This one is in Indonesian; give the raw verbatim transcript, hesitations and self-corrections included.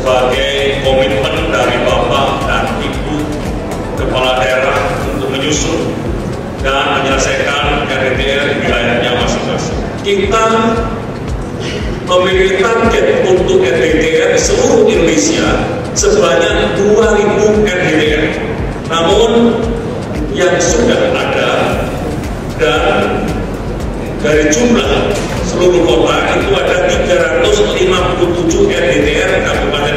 sebagai komitmen dari Bapak dan Ibu Kepala Daerah untuk menyusun dan menyelesaikan R D T R di wilayahnya masing-masing. Kita memiliki target untuk R D T R seluruh Indonesia sebanyak dua ribu R D T R. Namun yang sudah ada dan dari jumlah seluruh kota itu ada tiga ratus lima puluh tujuh R D T R kabupaten